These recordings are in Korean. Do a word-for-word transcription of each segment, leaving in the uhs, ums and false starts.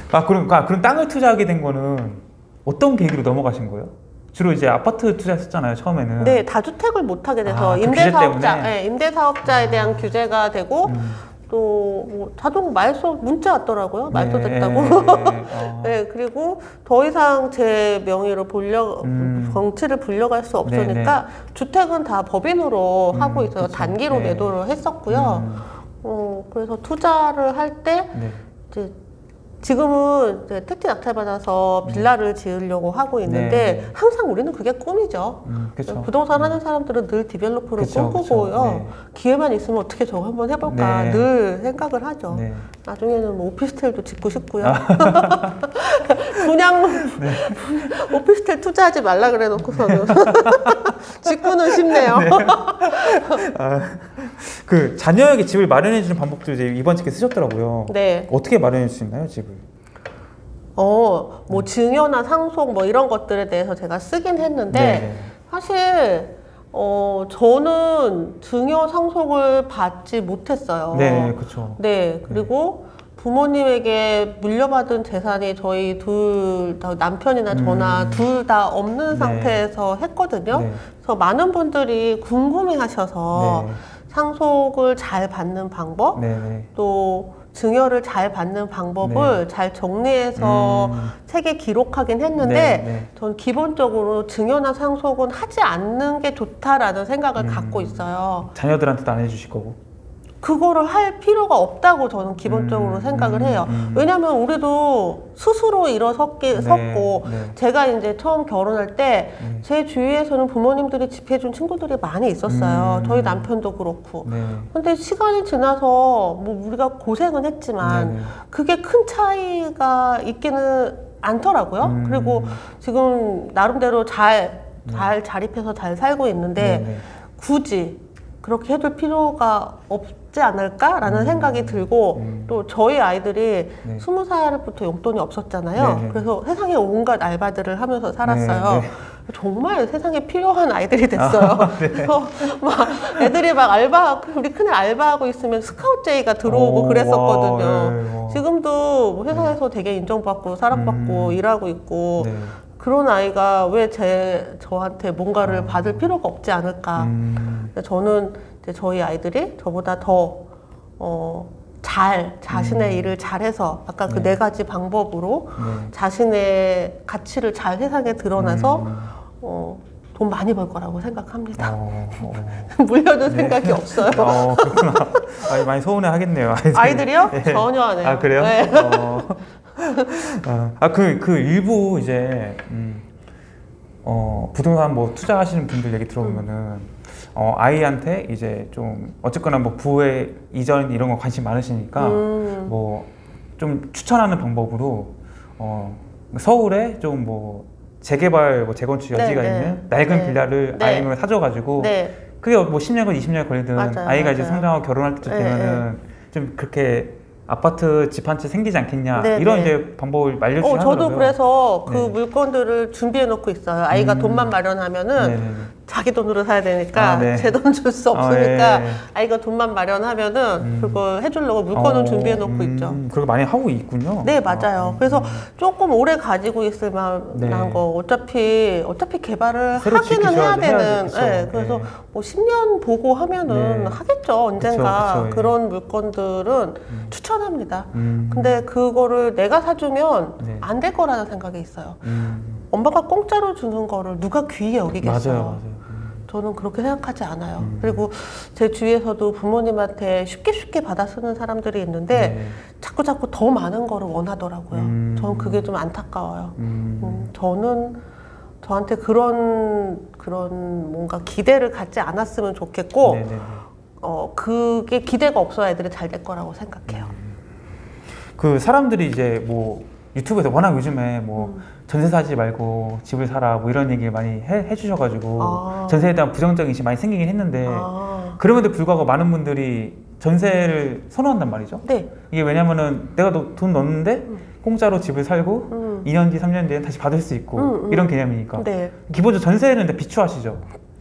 아, 그럼, 아, 그럼 땅을 투자하게 된 거는 어떤 계기로 넘어가신 거예요? 주로 이제 아파트 투자했었잖아요, 처음에는. 네, 다주택을 못 하게 돼서 아, 그 임대사업자, 네, 임대사업자에 아. 대한 규제가 되고 음. 또 뭐 자동 말소 문자 왔더라고요. 말소됐다고. 네, 어. 네, 그리고 더 이상 제 명의로 불려 음. 정치를 불려갈 수 없으니까 네, 주택은 다 법인으로 음, 하고 있어요. 그쵸. 단기로 네. 매도를 했었고요. 음. 어, 그래서 투자를 할 때 네. 이제 지금은 이제 택지 낙찰받아서 빌라를 지으려고 하고 있는데 네. 항상 우리는 그게 꿈이죠. 음, 그쵸. 부동산 음. 하는 사람들은 늘 디벨로퍼를 그쵸, 꿈꾸고요. 그쵸. 네. 기회만 있으면 어떻게 저거 한번 해볼까 네. 늘 생각을 하죠. 네. 나중에는 뭐 오피스텔도 짓고 싶고요. 아. 분양, 네. 오피스텔 투자하지 말라 그래 놓고서는 짓고는 싶네요. 네. 아, 그 자녀에게 집을 마련해주는 방법도 이제 이번 책에 쓰셨더라고요. 네. 어떻게 마련해 줄 수 있나요, 집을? 어, 뭐 증여나 상속 뭐 이런 것들에 대해서 제가 쓰긴 했는데 네. 사실 어, 저는 증여 상속을 받지 못했어요. 네, 그렇죠. 네, 그리고 부모님에게 물려받은 재산이 저희 둘 다 남편이나 저나 음. 둘 다 없는 네. 상태에서 했거든요. 네. 그래서 많은 분들이 궁금해하셔서 네. 상속을 잘 받는 방법, 네, 네. 또 증여를 잘 받는 방법을 네. 잘 정리해서 음. 책에 기록하긴 했는데 네, 네. 전 기본적으로 증여나 상속은 하지 않는 게 좋다라는 생각을 음. 갖고 있어요. 자녀들한테도 안 해주실 거고. 그거를 할 필요가 없다고 저는 기본적으로 음, 생각을 음, 해요. 음. 왜냐면 우리도 스스로 일어섰기, 네, 섰고 네. 제가 이제 처음 결혼할 때 제 네. 주위에서는 부모님들이 집해준 친구들이 많이 있었어요. 음. 저희 남편도 그렇고. 네. 근데 시간이 지나서 뭐 우리가 고생은 했지만 네, 네. 그게 큰 차이가 있기는 않더라고요. 음. 그리고 지금 나름대로 잘, 잘 자립해서 잘 살고 있는데 네, 네. 굳이 그렇게 해둘 필요가 없지 않을까라는 음. 생각이 들고 음. 또 저희 아이들이 네. 스무 살부터 용돈이 없었잖아요. 네, 네. 그래서 세상에 온갖 알바들을 하면서 살았어요. 네, 네. 정말 세상에 필요한 아이들이 됐어요. 아, 네. 그래서 막 애들이 막 알바, 우리 큰애 알바하고 있으면 스카우트제이가 들어오고 오, 그랬었거든요. 와, 네, 와. 지금도 뭐 회사에서 되게 인정받고 사랑받고 음. 일하고 있고 네. 그런 아이가 왜 제 저한테 뭔가를 아. 받을 필요가 없지 않을까. 음. 저는 이제 저희 아이들이 저보다 더, 어, 잘, 자신의 음. 일을 잘해서, 아까 그 네. 네 가지 방법으로 네. 자신의 가치를 잘 세상에 드러내서, 음. 어, 돈 많이 벌 거라고 생각합니다. 어, 어. 물려줄 네. 생각이 없어요. 어, 그렇구나. 아, 많이 서운해 하겠네요. 아이들이. 아이들이요? 네. 전혀 안 해요. 아, 그래요? 네. 어. 아, 그, 그 일부 이제, 음, 어, 부동산 뭐 투자하시는 분들 얘기 들어보면은, 어, 아이한테 이제 좀, 어쨌거나 뭐 부의 이전 이런 거 관심 많으시니까, 음. 뭐, 좀 추천하는 방법으로, 어, 서울에 좀 뭐, 재개발, 뭐 재건축 네, 여지가 네. 있는 낡은 네. 빌라를 네. 아이명에 사줘가지고, 네. 그게 뭐 십 년건 이십 년 걸리든 맞아요, 아이가 이제 맞아요. 성장하고 결혼할 때쯤 네, 되면은 좀 그렇게 아파트 집 한 채 생기지 않겠냐 네, 이런 네. 이제 방법을 말려주긴 어, 저도 하더라고요. 그래서 그 네. 물건들을 준비해 놓고 있어요. 아이가 음. 돈만 마련하면은 네네네. 자기 돈으로 사야 되니까 아, 네. 제 돈 줄 수 아, 없으니까 네. 아이가 돈만 마련하면은 음. 그걸 해주려고 물건은 어, 준비해 놓고 음, 있죠. 그렇게 많이 하고 있군요. 네, 맞아요. 아, 그래서 음. 조금 오래 가지고 있을 만한 네. 거 어차피 어차피 개발을 새로 하기는 해야 짓기셔야- 되는. 해야죠, 그쵸. 네, 그래서 네. 뭐 십 년 보고 하면은 네. 하겠죠, 언젠가. 그쵸, 그쵸, 예. 그런 물건들은 추천합니다. 음. 근데 그거를 내가 사주면 네. 안 될 거라는 생각이 있어요. 음. 엄마가 공짜로 주는 거를 누가 귀히 여기겠어요. 맞아요, 맞아요. 저는 그렇게 생각하지 않아요. 음. 그리고 제 주위에서도 부모님한테 쉽게 쉽게 받아 쓰는 사람들이 있는데 네. 자꾸 자꾸 더 많은 거를 원하더라고요. 음. 저는 그게 좀 안타까워요. 음. 음, 저는 저한테 그런 그런 뭔가 기대를 갖지 않았으면 좋겠고, 네네네. 어 그게 기대가 없어야 애들이 잘 될 거라고 생각해요. 그 사람들이 이제 뭐 유튜브에서 워낙 요즘에 뭐 음. 전세 사지 말고 집을 사라 뭐 이런 얘기를 많이 해, 해주셔가지고 아. 전세에 대한 부정적인 인식이 많이 생기긴 했는데 아. 그럼에도 불구하고 많은 분들이 전세를 선호한단 말이죠. 네. 이게 왜냐면은 내가 너- 돈 넣었는데 음. 공짜로 집을 살고 음. 이 년 뒤, 삼 년 뒤에 다시 받을 수 있고 음, 음. 이런 개념이니까 네. 기본적으로 전세는 근데 비추하시죠.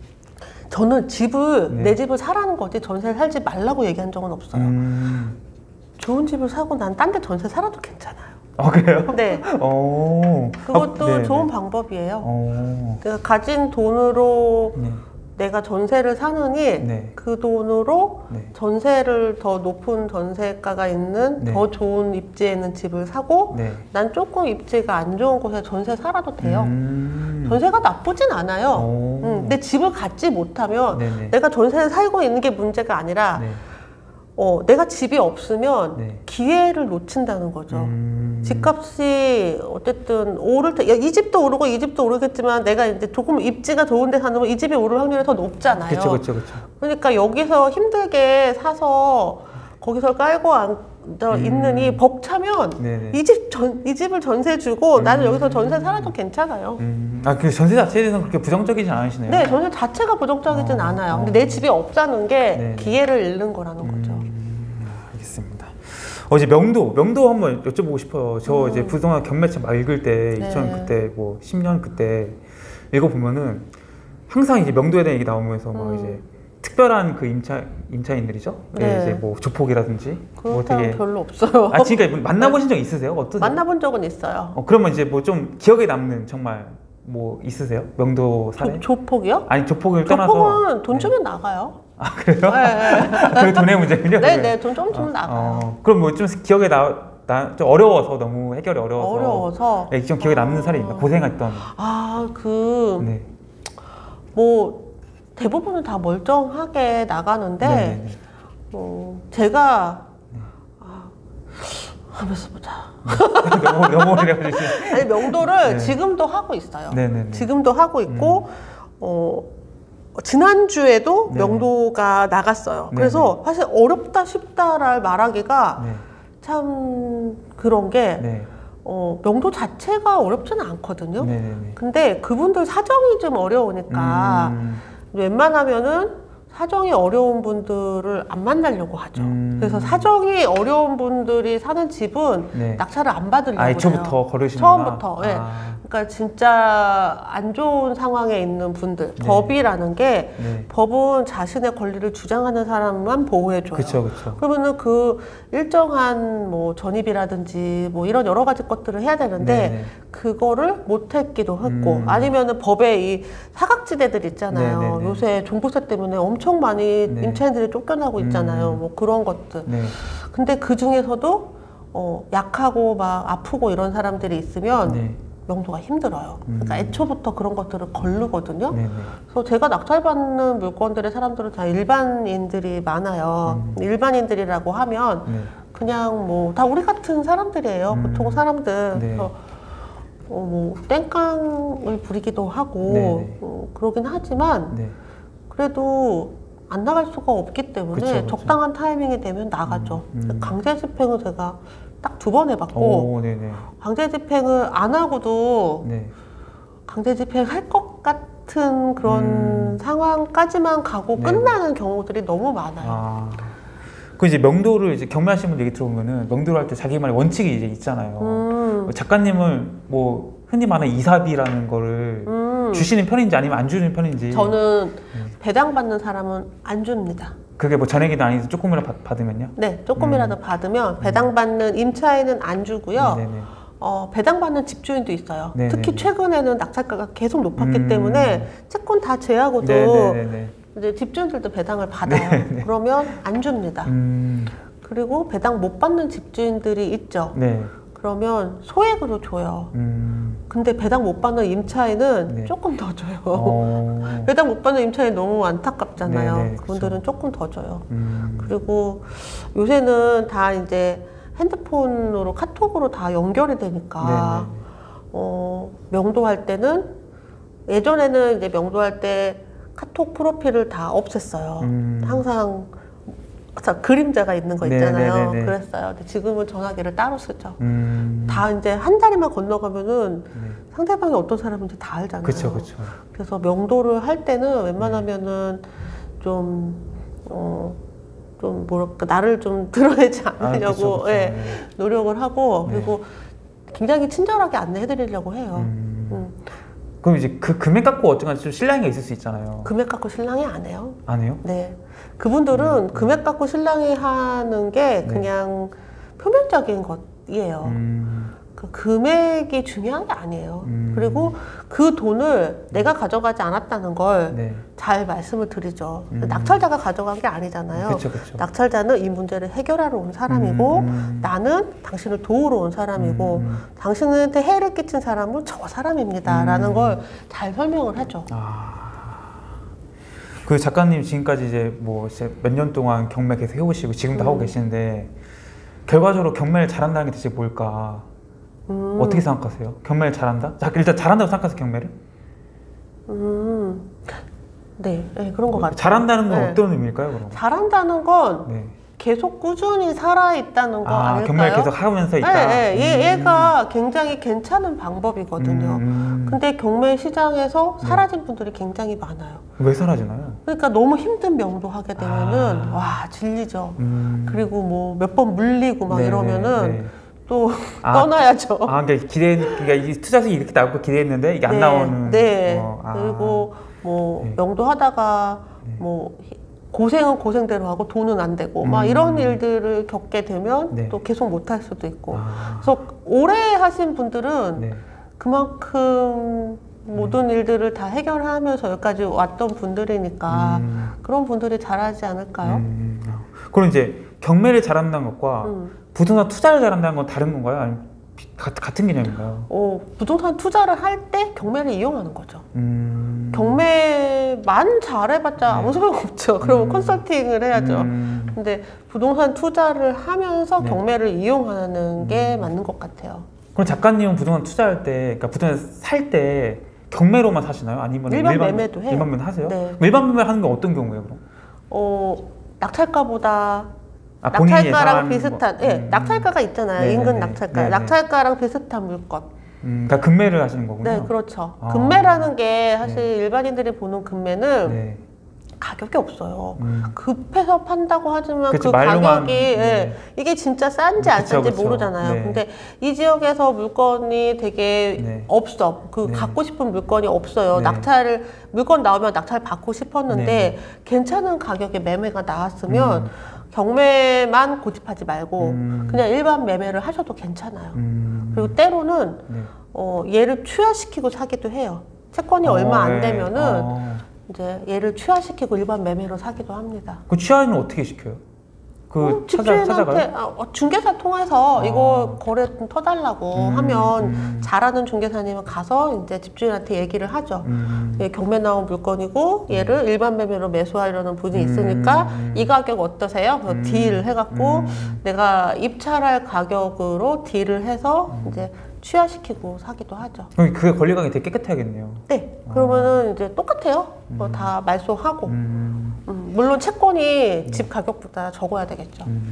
저는 집을 네. 내 집을 사라는 거지 전세 살지 말라고 얘기한 적은 없어요. 음. 좋은 집을 사고 난 딴 데 전세 살아도 괜찮아요. 아 그래요? 네. 오. 그것도 아, 네, 좋은 네. 방법이에요. 오. 그러니까 가진 돈으로 네. 내가 전세를 사느니 네. 그 돈으로 네. 전세를 더 높은 전세가가 있는 네. 더 좋은 입지에 있는 집을 사고 네. 난 조금 입지가 안 좋은 곳에 전세 살아도 돼요. 음. 전세가 나쁘진 않아요. 오. 음, 근데 집을 갖지 못하면 네네. 내가 전세를 살고 있는 게 문제가 아니라 네. 어, 내가 집이 없으면 네. 기회를 놓친다는 거죠. 음. 집값이 어쨌든 오를 때, 이 집도 오르고 이 집도 오르겠지만 내가 이제 조금 입지가 좋은 데 사는 건 이 집이 오를 확률이 더 높잖아요. 그렇죠, 그렇죠, 그렇죠. 그러니까 여기서 힘들게 사서 거기서 깔고 앉아 음. 있느니 벅차면 네네. 이 집 전, 이 집을 전세 주고 나는 음. 여기서 전세 살아도 괜찮아요. 음. 아, 그 전세 자체에 대해서는 그렇게 부정적이진 않으시네요. 네, 전세 자체가 부정적이진 어, 않아요. 어. 근데 내 집이 없다는 게 네네. 기회를 잃는 거라는 거죠. 음, 알겠습니다. 어, 이제 명도, 명도 한번 여쭤보고 싶어요. 저 음. 이제 부동산 경매책 막 읽을 때, 네. 이천 그때 뭐 십 년 그때 읽어보면은 항상 이제 명도에 대한 얘기 나오면서 막 음. 이제 특별한 그 임차, 임차인들이죠? 예, 네. 이제 뭐 조폭이라든지. 그런 뭐 사람 되게. 별로 없어요. 아, 지금까지 만나보신 적 있으세요? 어떠세요? 만나본 적은 있어요. 어, 그러면 이제 뭐 좀 기억에 남는 정말 뭐 있으세요? 명도 사례? 조, 조폭이요? 아니, 조폭을 떠나서. 조폭은 돈 네. 주면 나가요. 아, 그래요? 네, 그게 돈의 문제군요? 네, 그게? 네, 돈 좀 주면 나가요. 어, 그럼 뭐 좀 기억에 나, 나, 좀 어려워서 너무 해결이 어려워서. 어려워서. 네, 좀 기억에 남는 어. 사례입니다. 고생했던. 아, 그, 네. 뭐, 대부분은 다 멀쩡하게 나가는데, 네, 네, 네. 뭐, 제가, 아, 하면서 보자. 너무 너무 오래 걸리시. 아니, 명도를 네. 지금도 하고 있어요. 네, 네, 네. 지금도 하고 있고, 어, 지난주에도 네. 명도가 나갔어요. 네, 그래서 사실 어렵다 쉽다를 말하기가 네. 참 그런 게, 네. 어, 명도 자체가 어렵지는 않거든요. 네, 네, 네. 근데 그분들 사정이 좀 어려우니까 음, 웬만하면은 사정이 어려운 분들을 안 만나려고 하죠. 음. 그래서 사정이 어려운 분들이 사는 집은 네. 낙찰을 안 받으려고 아, 해요. 애초부터 거르시는구나. 처음부터. 예. 아, 그러니까 진짜 안 좋은 상황에 있는 분들. 네. 법이라는 게 네. 법은 자신의 권리를 주장하는 사람만 보호해줘요. 그렇죠, 그렇죠. 그러면은 그 일정한 뭐 전입이라든지 뭐 이런 여러 가지 것들을 해야 되는데 네, 네. 그거를 못했기도 했고 음. 아니면은 법에 이 사각지대들 있잖아요. 네, 네, 네. 요새 종부세 때문에 엄청 많이 네. 임차인들이 쫓겨나고 있잖아요. 음. 뭐 그런 것들. 네. 근데 그 중에서도 어, 약하고 막 아프고 이런 사람들이 있으면 네. 명도가 힘들어요. 그러니까 음. 애초부터 그런 것들을 거르거든요. 네, 네. 그래서 제가 낙찰받는 물건들의 사람들은 다 일반인들이 많아요. 음. 일반인들이라고 하면 네. 그냥 뭐 다 우리 같은 사람들이에요. 음. 보통 사람들. 네. 그래서 어, 뭐 땡깡을 부리기도 하고 네네. 어, 그러긴 하지만 네. 그래도 안 나갈 수가 없기 때문에 그쵸, 그쵸. 적당한 타이밍이 되면 나가죠. 음, 음. 강제 집행은 제가 딱 두 번 해봤고 오, 네, 네. 강제 집행을 안 하고도 네. 강제 집행할 것 같은 그런 음. 상황까지만 가고 네. 끝나는 경우들이 너무 많아요. 아. 그 이제 명도를 이제 경매하시는 분 얘기 들어보면은 명도를 할 때 자기만의 원칙이 이제 있잖아요. 음, 작가님은 뭐 흔히 말하는 이삽이라는 거를 음. 주시는 편인지 아니면 안 주는 편인지. 저는 음. 배당받는 사람은 안 줍니다. 그게 뭐 전액이든 아니든 조금이라도 받- 받으면요? 네, 조금이라도 받으면 배당받는 임차인은 안 주고요. 음. 네네. 어, 배당받는 집주인도 있어요. 네네네. 특히 최근에는 낙찰가가 계속 높았기 음. 때문에 채권 다 제하고도 네네네. 이제 집주인들도 배당을 받아요. 네네. 그러면 안 줍니다. 음. 그리고 배당 못 받는 집주인들이 있죠. 네. 그러면 소액으로 줘요. 음. 근데 배당 못 받는 임차인은 네. 조금 더 줘요. 어. 배당 못 받는 임차인 너무 안타깝잖아요. 네네, 그분들은 그쵸. 조금 더 줘요. 음. 그리고 요새는 다 이제 핸드폰으로 카톡으로 다 연결이 되니까 네네. 어, 명도할 때는 예전에는 이제 명도할 때 카톡 프로필을 다 없앴어요. 음. 항상 자, 그림자가 있는 거 있잖아요. 네네네네. 그랬어요. 근데 지금은 전화기를 따로 쓰죠. 음. 다 이제 한 다리만 건너가면은 네. 상대방이 어떤 사람인지 다 알잖아요. 그쵸, 그쵸. 그래서 명도를 할 때는 웬만하면은 좀, 어, 좀 뭐랄까, 나를 좀 드러내지 아, 않으려고 그쵸, 그쵸. 예, 네. 노력을 하고, 네. 그리고 굉장히 친절하게 안내해드리려고 해요. 음. 음. 그럼 이제 그 금액 갖고 어쨌거나 좀 신랑이가 있을 수 있잖아요. 금액 갖고 신랑이 안 해요. 안 해요? 네. 그분들은 음, 네. 금액 갖고 신랑이 하는 게 네. 그냥 표면적인 것이에요. 음. 그 금액이 중요한 게 아니에요. 음. 그리고 그 돈을 내가 가져가지 않았다는 걸 잘 네. 말씀을 드리죠. 음. 낙찰자가 가져간 게 아니잖아요. 그쵸, 그쵸. 낙찰자는 이 문제를 해결하러 온 사람이고 음, 음. 나는 당신을 도우러 온 사람이고 음, 음. 당신한테 해를 끼친 사람은 저 사람입니다. 음. 라는 걸 잘 설명을 하죠. 아. 그 작가님 지금까지 이제 뭐 몇 년 동안 경매 계속 해오시고 지금도 음. 하고 계시는데 결과적으로 경매를 잘한다는 게 대체 뭘까? 음. 어떻게 생각하세요? 경매를 잘한다? 자, 일단 잘한다고 생각하세요, 경매를? 음. 네, 네, 그런 것 같아요. 잘한다는 건 네. 어떤 의미일까요, 그럼? 잘한다는 건 네. 계속 꾸준히 살아있다는 거 아, 아닐까요? 경매를 계속 하면서 있다. 네, 네. 얘, 음. 얘가 굉장히 괜찮은 방법이거든요. 음. 근데 경매 시장에서 네. 사라진 분들이 굉장히 많아요. 왜 사라지나요? 그러니까 너무 힘든 명도 하게 되면은 아. 와 질리죠. 음. 그리고 뭐 몇 번 물리고 막 네, 이러면은 네. 또 아, 떠나야죠. 아, 그러니까 기대, 그러니까 이 투자수익이 이렇게 나올 거 기대했는데 이게 안 네, 나오는. 네. 어, 아. 그리고 뭐 네. 명도 하다가 네. 뭐 고생은 고생대로 하고 돈은 안 되고 막 음. 이런 일들을 겪게 되면 네. 또 계속 못 할 수도 있고. 아. 그래서 오래 하신 분들은 네. 그만큼 모든 일들을 다 해결하면서 여기까지 왔던 분들이니까 음. 그런 분들이 잘하지 않을까요? 음. 그럼 이제 경매를 잘한다는 것과 음. 부동산 투자를 잘한다는 건 다른 건가요? 아니면 비- 가- 같은 개념인가요? 어, 부동산 투자를 할 때 경매를 이용하는 거죠. 음. 경매만 잘해봤자 네. 아무 소용 없죠. 그러면 음. 컨설팅을 해야죠. 음. 근데 부동산 투자를 하면서 네. 경매를 이용하는 게 음. 맞는 것 같아요. 그럼 작가님은 부동산 투자할 때, 그러니까 부동산 살 때 경매로만 사시나요? 아니면 일반 매매도 해요. 일반 매매 하세요? 네. 일반 매매 하는 게 어떤 경우예요, 그럼? 어, 낙찰가보다 아, 본인이 낙찰가랑 예상하는 비슷한, 거. 예, 음. 낙찰가가 있잖아요. 네네네. 인근 낙찰가. 네네. 낙찰가랑 비슷한 물건. 음, 그러니까 금매를 하시는 거군요. 네, 그렇죠. 아. 금매라는 게 사실 네. 일반인들이 보는 금매는 네. 가격이 없어요. 음. 급해서 판다고 하지만 그치, 그 말로만, 가격이 네. 예, 이게 진짜 싼지 안 그쵸, 싼지 그쵸. 모르잖아요. 네. 근데 이 지역에서 물건이 되게 네. 없어. 그 네. 갖고 싶은 물건이 없어요. 네. 낙찰을 물건 나오면 낙찰 받고 싶었는데 네. 괜찮은 가격에 매매가 나왔으면 음. 경매만 고집하지 말고 음. 그냥 일반 매매를 하셔도 괜찮아요. 음. 그리고 때로는 네. 어, 얘를 취하시키고 사기도 해요. 채권이 얼마 어, 안 네. 되면은 어. 이제 얘를 취하시키고 일반 매매로 사기도 합니다. 그 취하는 어떻게 시켜요? 그 음, 찾아, 찾아가요? 집주인한테 아, 어, 중개사 통해서 아. 이거 거래 좀 터달라고 음, 하면 음. 잘하는 중개사님은 가서 이제 집주인한테 얘기를 하죠. 음. 예, 경매 나온 물건이고 얘를 일반 매매로 매수하려는 분이 음, 있으니까 음. 이 가격 어떠세요? 그래서 음, 딜을 해갖고 음. 내가 입찰할 가격으로 딜을 해서 음. 이제 취하시키고 사기도 하죠. 그럼 그게 권리관계 되게 깨끗해야겠네요. 네, 그러면은 이제 똑같아요. 뭐 다 말소하고. 음. 음, 물론 채권이 집 가격보다 적어야 되겠죠. 음.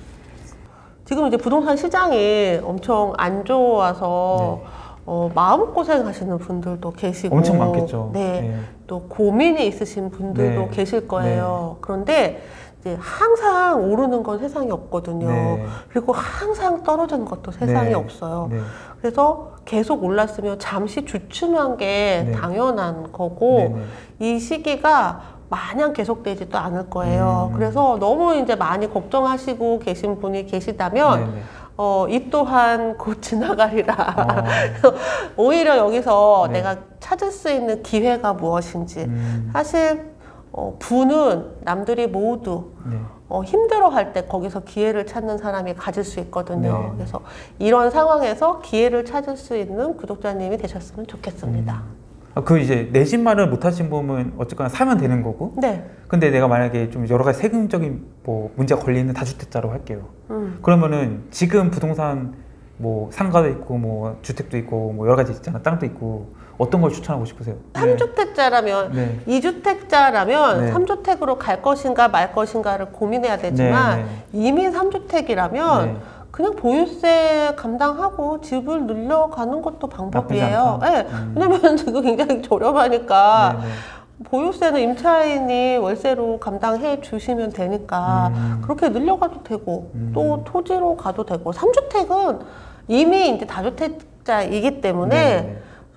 지금 이제 부동산 시장이 엄청 안 좋아서 어, 마음고생 하시는 분들도 계시고 네. 엄청 많겠죠. 네, 네. 또 고민이 있으신 분들도 네. 계실 거예요. 그런데 이제 항상 오르는 건 세상에 없거든요. 네. 그리고 항상 떨어지는 것도 세상에 네. 없어요. 네. 그래서 계속 올랐으면 잠시 주춤한 게 네. 당연한 거고 네, 네. 이 시기가 마냥 계속되지도 않을 거예요. 음. 그래서 너무 이제 많이 걱정하시고 계신 분이 계시다면 네, 네. 어, 이 또한 곧 지나가리라. 아. 오히려 여기서 네. 내가 찾을 수 있는 기회가 무엇인지. 음. 사실 어, 부는 남들이 모두 네. 어, 힘들어할 때 거기서 기회를 찾는 사람이 가질 수 있거든요. 네. 그래서 이런 상황에서 기회를 찾을 수 있는 구독자님이 되셨으면 좋겠습니다. 아, 그 이제 내 집 마련을 못 하신 분은 어쨌거나 사면 되는 거고. 네. 근데 내가 만약에 좀 여러 가지 세금적인 뭐 문제가 걸리는 다주택자로 할게요. 음. 그러면은 지금 부동산 뭐 상가도 있고 뭐 주택도 있고 뭐 여러 가지 있잖아. 땅도 있고 어떤 걸 추천하고 싶으세요? 삼 주택자라면 네. 이 주택자라면 네. 삼 주택으로 갈 것인가 말 것인가를 고민해야 되지만 네, 네. 이미 삼 주택이라면 네. 그냥 보유세 감당하고 집을 늘려가는 것도 방법이에요. 나쁘지 않다. 네. 음. 왜냐면 지금 굉장히 저렴하니까 네, 네. 보유세는 임차인이 월세로 감당해 주시면 되니까 음. 그렇게 늘려가도 되고 음. 또 토지로 가도 되고 삼 주택은 이미 이제 다주택자이기 때문에 네, 네.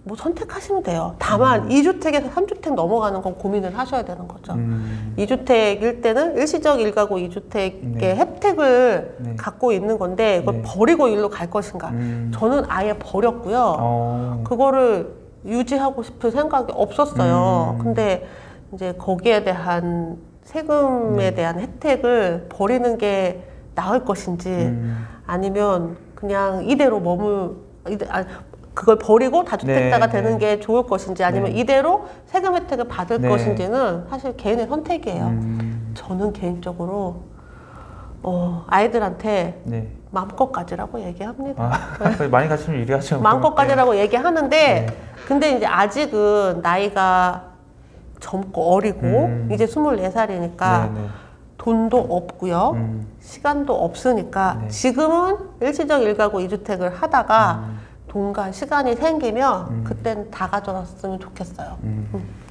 뭐 선택하시면 돼요. 다만 음. 이 주택에서 삼 주택 넘어가는 건 고민을 하셔야 되는 거죠. 음. 이 주택일 때는 일시적 일가구 이 주택의 네. 혜택을 네. 갖고 있는 건데 이걸 네. 버리고 일로 갈 것인가. 음. 저는 아예 버렸고요. 어. 그거를 유지하고 싶을 생각이 없었어요. 음. 근데 이제 거기에 대한 세금에 네. 대한 혜택을 버리는 게 나을 것인지 음. 아니면 그냥 이대로 머물 이대, 아, 그걸 버리고 다주택자가 네, 되는 네. 게 좋을 것인지 아니면 네. 이대로 세금 혜택을 받을 네. 것인지는 사실 개인의 선택이에요. 음. 저는 개인적으로 어, 아이들한테 네. 마음껏 가지라고 얘기합니다. 아, 많이 가시면 유리하죠. 마음껏 가지라고 얘기하는데 네. 근데 이제 아직은 나이가 젊고 어리고 음. 이제 스물네 살이니까 네, 네. 돈도 없고요. 음. 시간도 없으니까 네. 지금은 일시적 일가구 이 주택을 하다가 음. 돈과 시간이 생기면 음. 그때는 다 가져갔으면 좋겠어요. 음. 음.